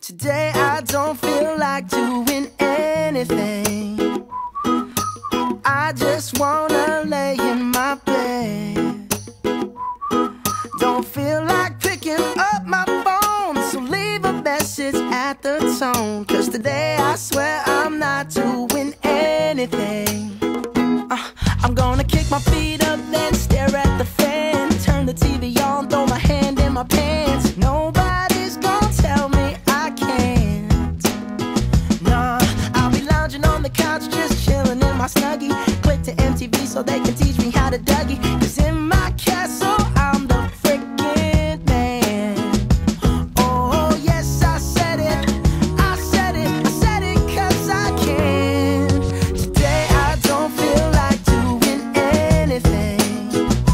Today I don't feel like doing anything. I just wanna lay in my bed. Don't feel like picking up my phone, so leave a message at the tone. 'Cause today I swear I'm not doing anything. I'm gonna kick my feet up, then stare at the fan. Turn the TV on, throw my hand in my pants. Nobody's gonna tell me I can't. Nah, I'll be lounging on the couch, just chilling in my Snuggie. Click to MTV so they can teach me how to Dougie. 'Cause in my castle, I'm the freaking man. Oh, yes, I said it. I said it. I said it 'cause I can. Today I don't feel like doing anything.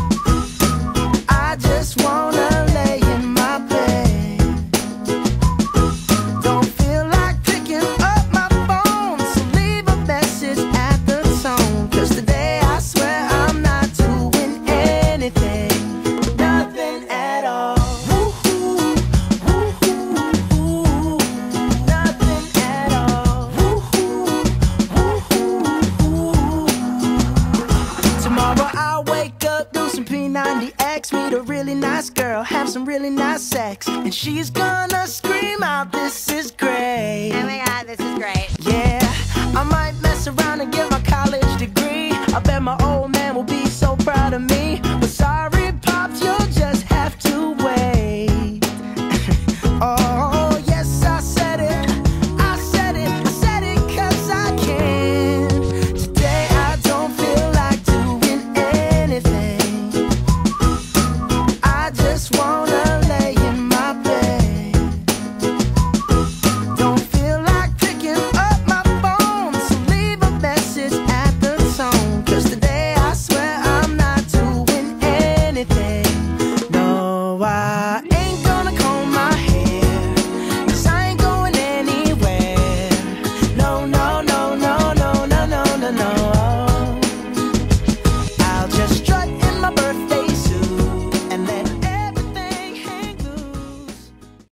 I just wanna lay in my bed. Don't feel like picking up my phone, so leave a message at the tone. 'Cause today I swear I'm not doing anything. Nothing at all. Woo-hoo, woo-hoo, nothing at all. Woo-hoo, woo-hoo. Tomorrow I'll wake up, do some P90X, meet a really nice girl, have some really nice sex, and she's gonna